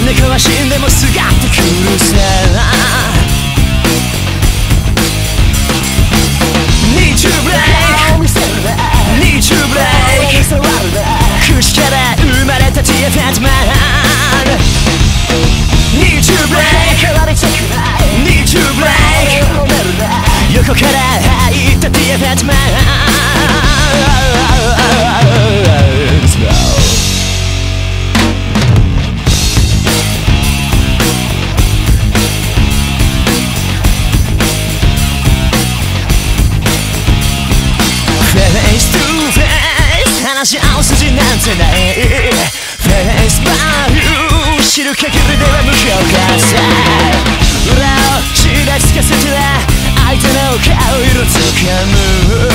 猫は死んでもすがってくるさ。Need to break Need to break 口から生まれた Dear Fat Man Need to break Need to break 横から入った Dear Fat Man Face to face 話し合う筋なんてない Face value 知る限りでは無評価さ。裏をちらつかせては相手の顔色つかむ。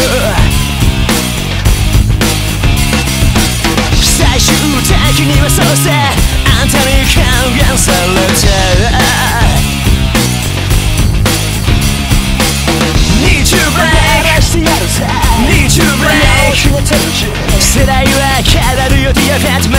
最終的にはそうさあんたに還元された。Need to break Need to break 世代は変わるよ Dear Fat Man